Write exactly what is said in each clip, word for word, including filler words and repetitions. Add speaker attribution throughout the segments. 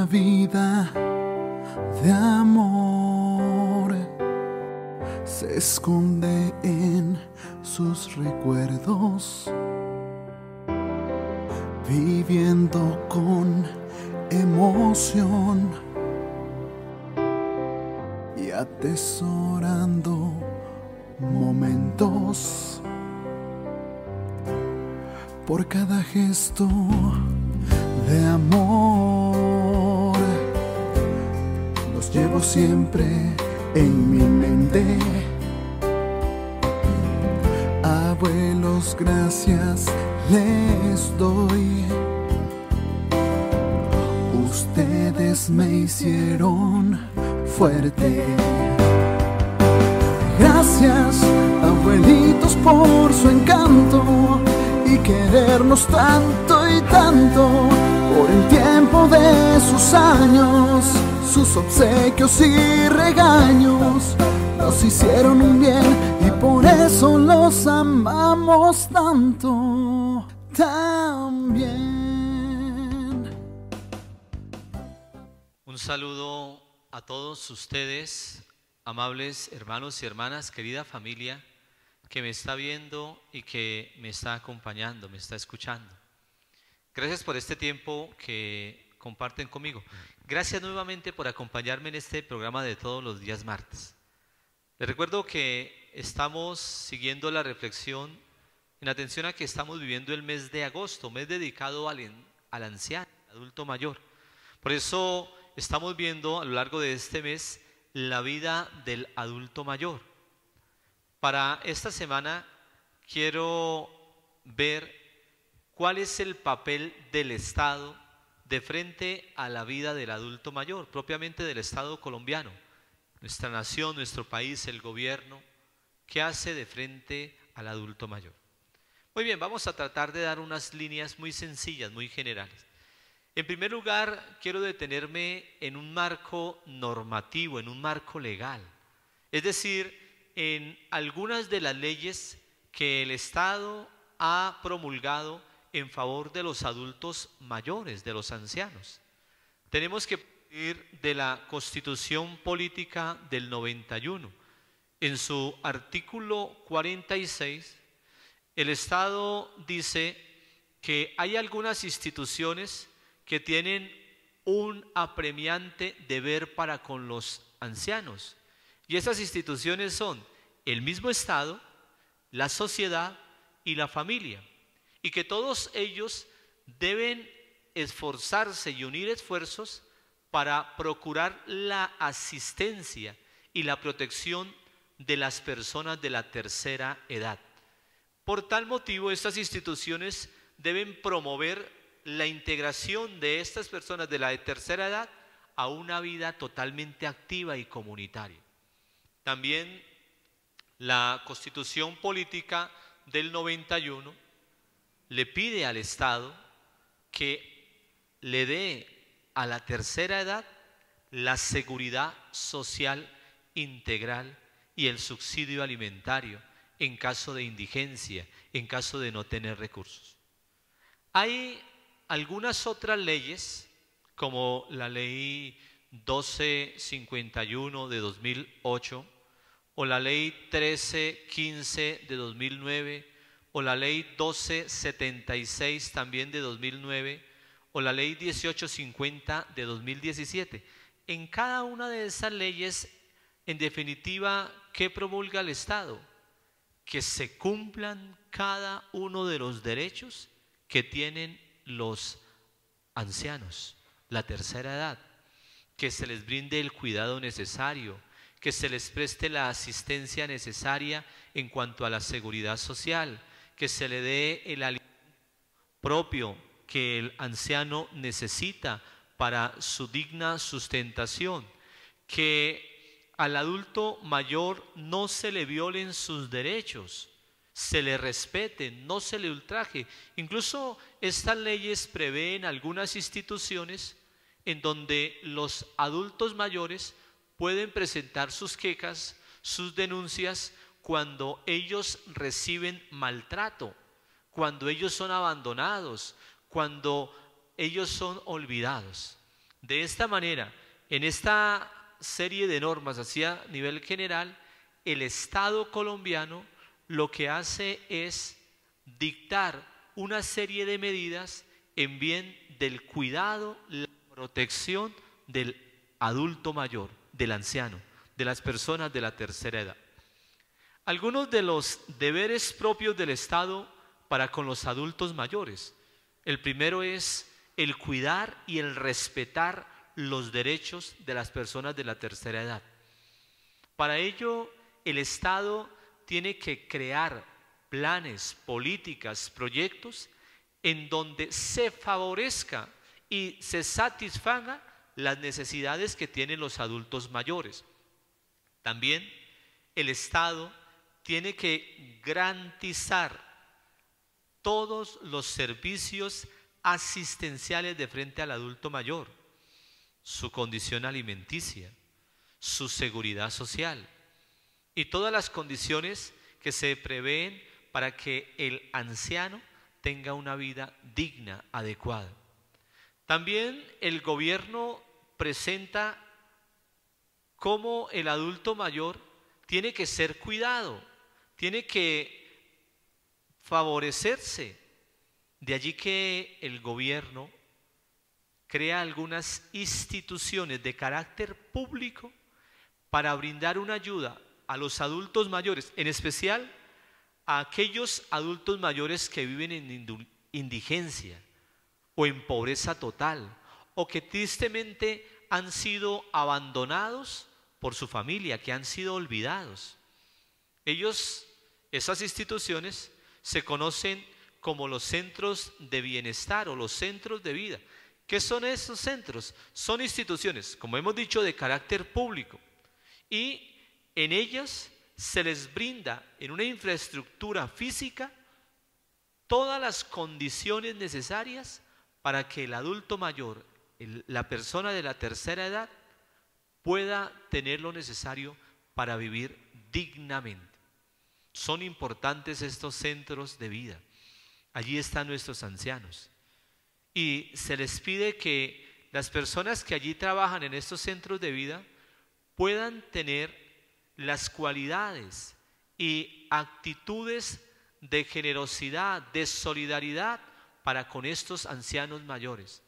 Speaker 1: vida de amor se esconde en sus recuerdos, viviendo con emoción y atesorando momentos. Por cada gesto de amor los llevo siempre en mi mente. Abuelos, gracias les doy. Ustedes me hicieron fuerte. Gracias, abuelitos, por su encanto y querernos tanto y tanto. Por el tiempo de sus años, sus obsequios y regaños nos hicieron un bien y por eso los amamos tanto también.
Speaker 2: Un saludo a todos ustedes, amables hermanos y hermanas, querida familia que me está viendo y que me está acompañando, me está escuchando. Gracias por este tiempo que comparten conmigo. Gracias nuevamente por acompañarme en este programa de todos los días martes. Les recuerdo que estamos siguiendo la reflexión en atención a que estamos viviendo el mes de agosto, mes dedicado al, al anciano, adulto mayor. Por eso estamos viendo a lo largo de este mes la vida del adulto mayor. Para esta semana quiero ver cuál es el papel del Estado de frente a la vida del adulto mayor, propiamente del Estado colombiano, nuestra nación, nuestro país, el gobierno, ¿qué hace de frente al adulto mayor? Muy bien, vamos a tratar de dar unas líneas muy sencillas, muy generales. En primer lugar, quiero detenerme en un marco normativo, en un marco legal, es decir, en algunas de las leyes que el Estado ha promulgado en favor de los adultos mayores, de los ancianos. Tenemos que partir de la Constitución Política del noventa y uno. En su artículo cuarenta y seis, el Estado dice que hay algunas instituciones que tienen un apremiante deber para con los ancianos. Y esas instituciones son el mismo Estado, la sociedad y la familia. Y que todos ellos deben esforzarse y unir esfuerzos para procurar la asistencia y la protección de las personas de la tercera edad. Por tal motivo, estas instituciones deben promover la integración de estas personas de la tercera edad a una vida totalmente activa y comunitaria. También la Constitución Política del noventa y uno le pide al Estado que le dé a la tercera edad la seguridad social integral y el subsidio alimentario en caso de indigencia, en caso de no tener recursos. Hay algunas otras leyes, como la ley doce cincuenta y uno de dos mil ocho, o la ley trece quince de dos mil nueve, o la ley doce setenta y seis también de dos mil nueve, o la ley dieciocho cincuenta de dos mil diecisiete. En cada una de esas leyes, en definitiva, ¿qué promulga el Estado? Que se cumplan cada uno de los derechos que tienen los ancianos, la tercera edad, que se les brinde el cuidado necesario, que se les preste la asistencia necesaria en cuanto a la seguridad social, que se le dé el alimento propio que el anciano necesita para su digna sustentación, que al adulto mayor no se le violen sus derechos, se le respete, no se le ultraje. Incluso estas leyes prevén algunas instituciones en donde los adultos mayores pueden presentar sus quejas, sus denuncias cuando ellos reciben maltrato, cuando ellos son abandonados, cuando ellos son olvidados. De esta manera, en esta serie de normas así a nivel general, el Estado colombiano lo que hace es dictar una serie de medidas en bien del cuidado, la protección del adulto mayor, del anciano, de las personas de la tercera edad. Algunos de los deberes propios del Estado para con los adultos mayores. El primero es el cuidar y el respetar los derechos de las personas de la tercera edad. Para ello, el Estado tiene que crear planes, políticas, proyectos en donde se favorezca y se satisfaga las necesidades que tienen los adultos mayores. También el Estado tiene que garantizar todos los servicios asistenciales de frente al adulto mayor, su condición alimenticia, su seguridad social y todas las condiciones que se prevén para que el anciano tenga una vida digna, adecuada. También el gobierno presenta cómo el adulto mayor tiene que ser cuidado, tiene que favorecerse. De allí que el gobierno crea algunas instituciones de carácter público para brindar una ayuda a los adultos mayores, en especial a aquellos adultos mayores que viven en indigencia o en pobreza total, o que tristemente han sido abandonados por su familia, que han sido olvidados. Ellos, esas instituciones, se conocen como los centros de bienestar o los centros de vida. ¿Qué son esos centros? Son instituciones, como hemos dicho, de carácter público, y en ellas se les brinda en una infraestructura física todas las condiciones necesarias para que el adulto mayor, el, la persona de la tercera edad, pueda tener lo necesario para vivir dignamente. Son importantes estos centros de vida. Allí están nuestros ancianos. Y se les pide que las personas que allí trabajan en estos centros de vida puedan tener las cualidades y actitudes de generosidad, de solidaridad para con estos ancianos mayores,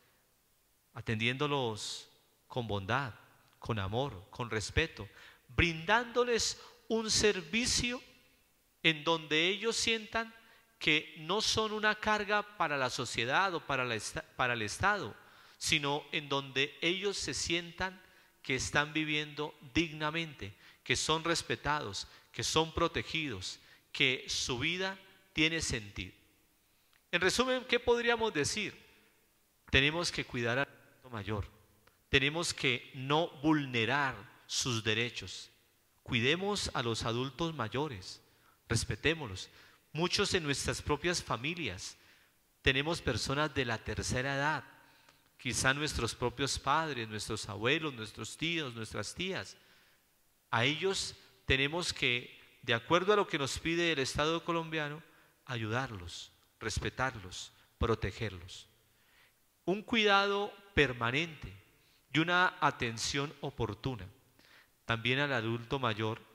Speaker 2: atendiéndolos con bondad, con amor, con respeto, brindándoles un servicio en donde ellos sientan que no son una carga para la sociedad o para, la, para el Estado, sino en donde ellos se sientan que están viviendo dignamente, que son respetados, que son protegidos, que su vida tiene sentido. En resumen, ¿qué podríamos decir? Tenemos que cuidar al adulto mayor, tenemos que no vulnerar sus derechos, cuidemos a los adultos mayores, respetémoslos. Muchos en nuestras propias familias tenemos personas de la tercera edad, quizá nuestros propios padres, nuestros abuelos, nuestros tíos, nuestras tías. A ellos tenemos que, de acuerdo a lo que nos pide el Estado colombiano, ayudarlos, respetarlos, protegerlos. Un cuidado permanente y una atención oportuna. También al adulto mayor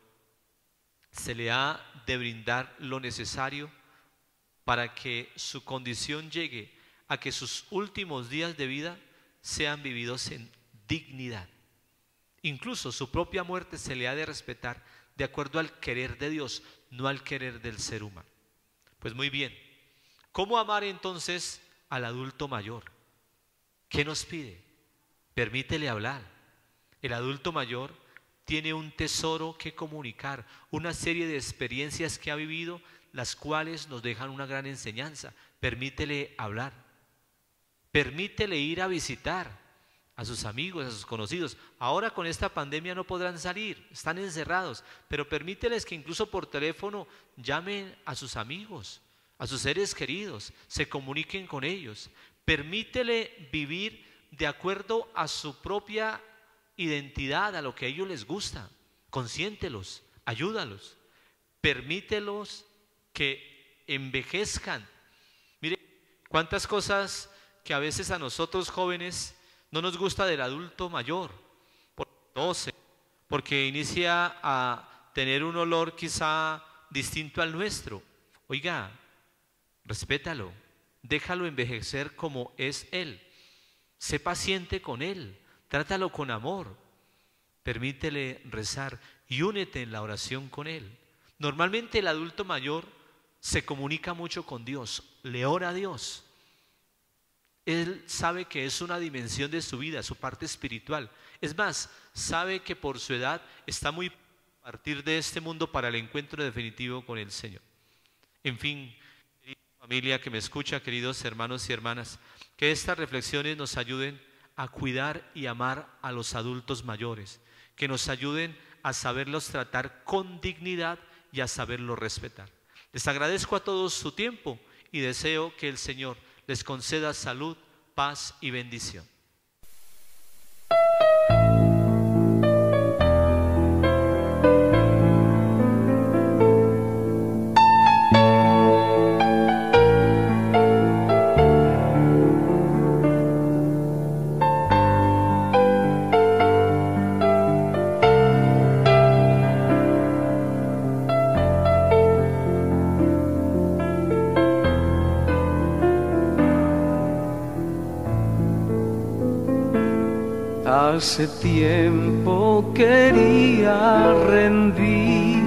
Speaker 2: se le ha de brindar lo necesario para que su condición llegue a que sus últimos días de vida sean vividos en dignidad. Incluso su propia muerte se le ha de respetar de acuerdo al querer de Dios, no al querer del ser humano. Pues muy bien, ¿cómo amar entonces al adulto mayor? ¿Qué nos pide? Permítele hablar. El adulto mayor tiene un tesoro que comunicar, una serie de experiencias que ha vivido, las cuales nos dejan una gran enseñanza. Permítele hablar, permítele ir a visitar a sus amigos, a sus conocidos. Ahora con esta pandemia no podrán salir, están encerrados, pero permíteles que incluso por teléfono llamen a sus amigos, a sus seres queridos, se comuniquen con ellos. Permítele vivir de acuerdo a su propia identidad, a lo que a ellos les gusta. Consiéntelos, ayúdalos, permítelos que envejezcan. Mire, cuántas cosas que a veces a nosotros jóvenes No nos gusta del adulto mayor, por doce, porque inicia a tener un olor quizá distinto al nuestro. Oiga, respétalo, déjalo envejecer como es él. Sé paciente con él, trátalo con amor, permítele rezar y únete en la oración con él. Normalmente el adulto mayor se comunica mucho con Dios, le ora a Dios. Él sabe que es una dimensión de su vida, su parte espiritual. Es más, sabe que por su edad está muy a partir de este mundo para el encuentro definitivo con el Señor. En fin, querida familia que me escucha, queridos hermanos y hermanas, que estas reflexiones nos ayuden a cuidar y amar a los adultos mayores, que nos ayuden a saberlos tratar con dignidad y a saberlos respetar. Les agradezco a todos su tiempo y deseo que el Señor les conceda salud, paz y bendición.
Speaker 1: Hace tiempo quería rendir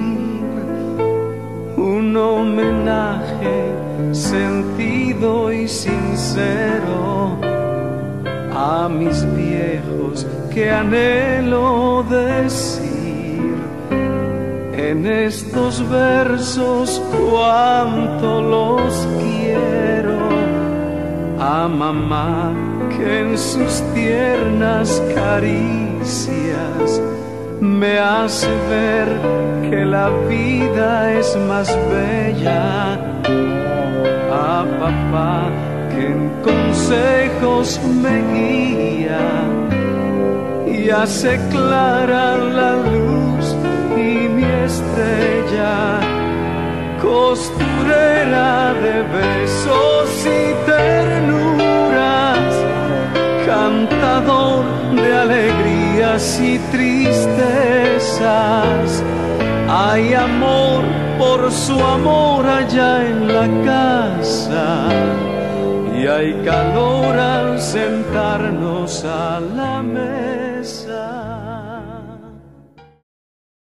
Speaker 1: un homenaje sentido y sincero a mis viejos que anhelo decir en estos versos cuánto los quiero. A mamá que en sus tiernas caricias me hace ver que la vida es más bella. A papá que en consejos me guía y hace clara la luz y mi estrella, costurera de besos y ternuras, cantador de alegrías y tristezas. Hay amor por su amor allá en la casa y hay calor al sentarnos a la mesa.